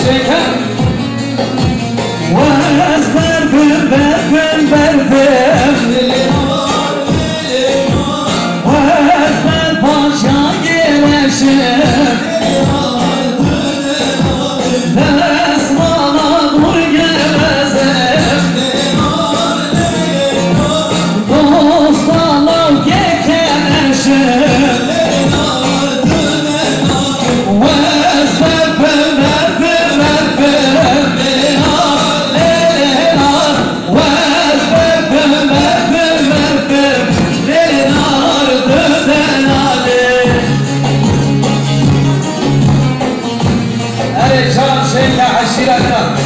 şeker Vaz verdim verdim verdim Vaz ver paşa geleşim Desmana dur gelezim Dostlarla gekeneşim Vaz verdim verdim verdim Can şeyle aşiretler